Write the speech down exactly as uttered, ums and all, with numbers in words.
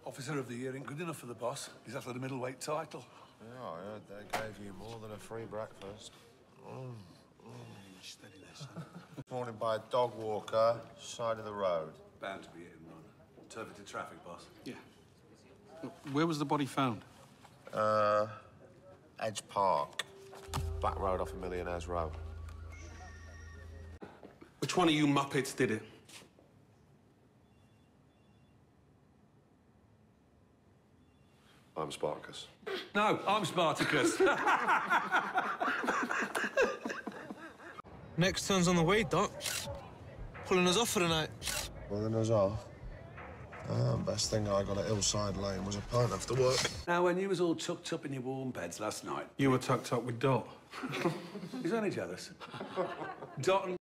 Officer of the Year ain't good enough for the boss. He's after the middleweight title. Yeah, I heard they gave you more than a free breakfast. Mm. Mm. Steady there, son. Morning by a dog walker, side of the road. Bound to be hit and run. Turf it to traffic, boss. Yeah. Where was the body found? Uh, Edge Park. Back road off a Millionaire's Row. Which one of you muppets did it? I'm Spartacus. No, I'm Spartacus. Next turn's on the way, Doc. Pulling us off for the night. Pulling us off? Uh, best thing I got at Hillside Lane was a pint after work. Now, when you was all tucked up in your warm beds last night... You were tucked up with Dot. He's only jealous. Dot and